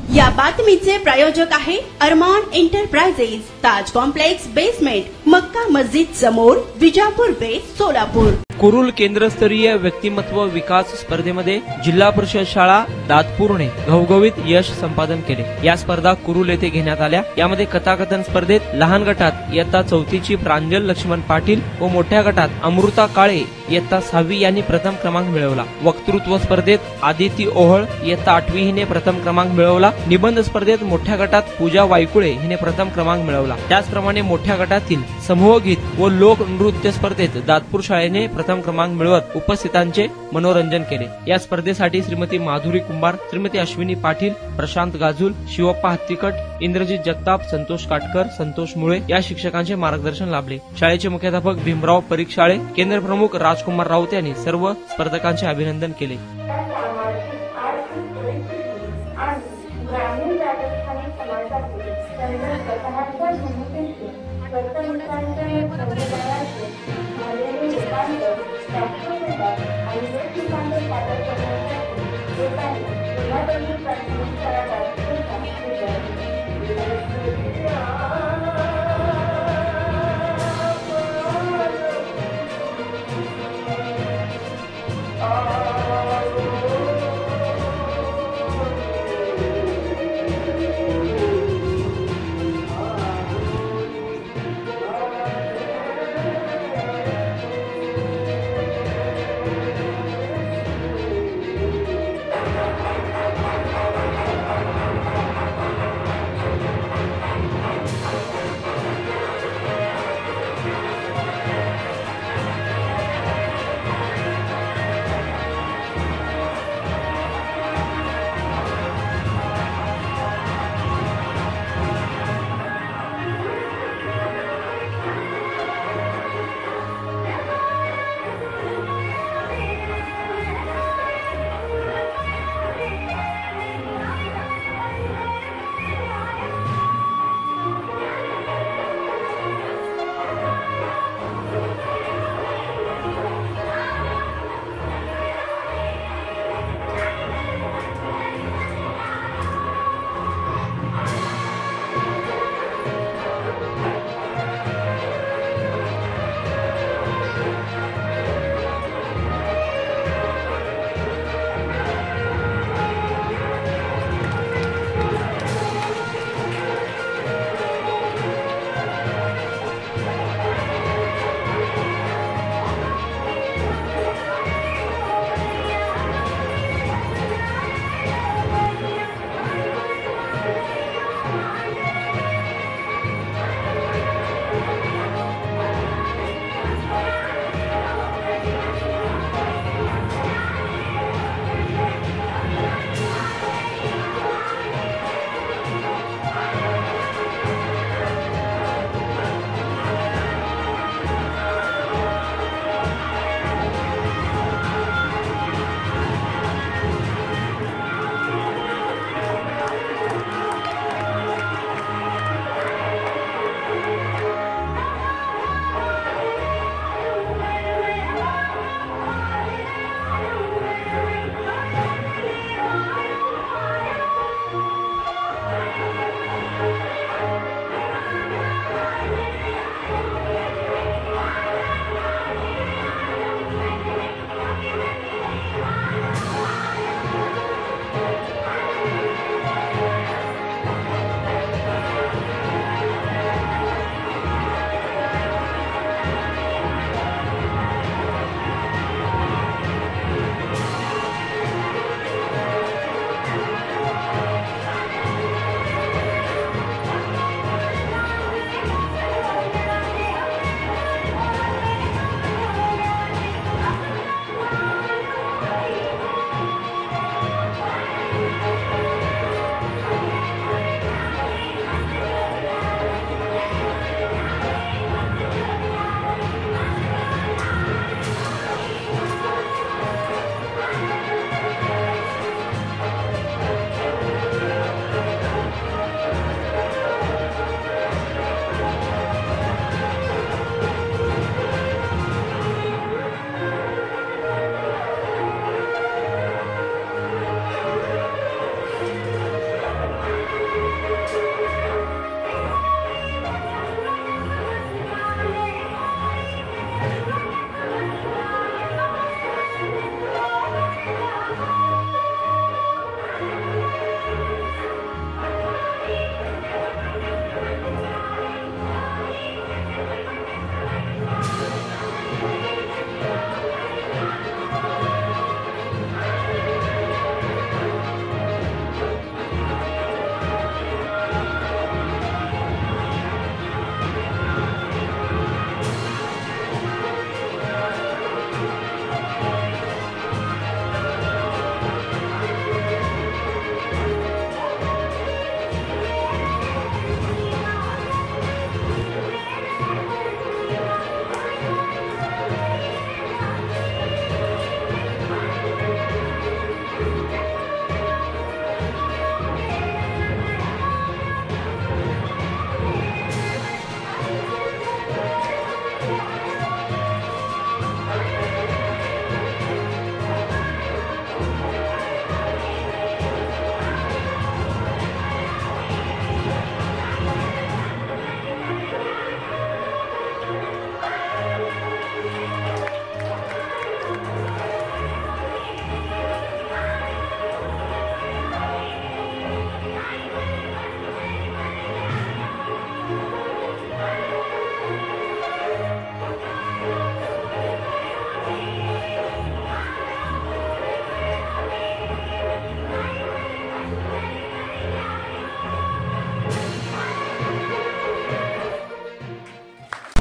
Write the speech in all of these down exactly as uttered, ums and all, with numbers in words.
या बातमीचे प्रायोजक आहे Armaan enterprises, Taj complex basement, Mecca Masjid समोर, विजापूर बेस, सोलापूर। कुरुल केंद्रस्तरीय व्यक्तिमत्व विकास स्पर्धेमध्ये जिल्हा परिषद शाळा दातपूरने घवघवीत यश संपादन केले। या स्पर्धा कुरुल येथे घेण्यात आल्या। यामध्ये कथाकथन स्पर्धेत लहान गटात इयत्ता चौथीची प्रांजल लक्ष्मण पाटील व मोठ्या गटात अमृता काळे इयत्ता सहावी यांनी प्रथम क्रमांक मिळवला। वक्तृत्व स्पर्धेत आदिती ओहळ इयत्ता आठवी हिने प्रथम क्रमांक मिळवला। निबंध स्पर्धेत मोठ्या गटात पूजा वायकुळे हिने प्रथम क्रमांक मिळवला। त्याचप्रमाणे मोठ्या गटातील समूह गीत व लोक नृत्य स्पर्धेत दातपूर शाळेने प्रथम क्रमांक मिळवत उपस्थितांचे मनोरंजन केले। या स्पर्धेसाठी श्रीमती माधुरी कुंभार, श्रीमती अश्विनी पाटील, प्रशांत गाजूल, शिवप्पा हत्तीकट, इंद्रजित जगताप, संतोष काटकर, संतोष मुळे या शिक्षकांचे मार्गदर्शन लाभले। शाळेचे मुख्याध्यापक भीमराव परीख शाळे, केंद्र प्रमुख राजकुमार राऊत यांनी सर्व स्पर्धकांचे अभिनंदन केले।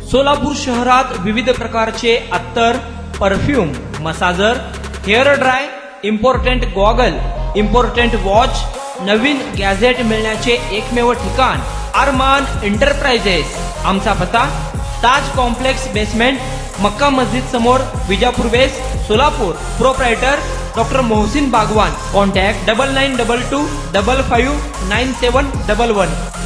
सोलापूर शहरात विविध प्रकारचे अत्तर, perfume, massager, hair dry, important goggle, important watch, नवीन गॅझेट मिळण्याचे एकमेव ठिकाण अरमान एंटरप्राइजेस। आमचा पत्ता ताज कॉम्प्लेक्स बेसमेंट, मक्का मस्जिद समोर, Vijapur west, Solapur. Proprietor doctor Mohsin Bagwan. Contact double nine double two double five nine seven double one.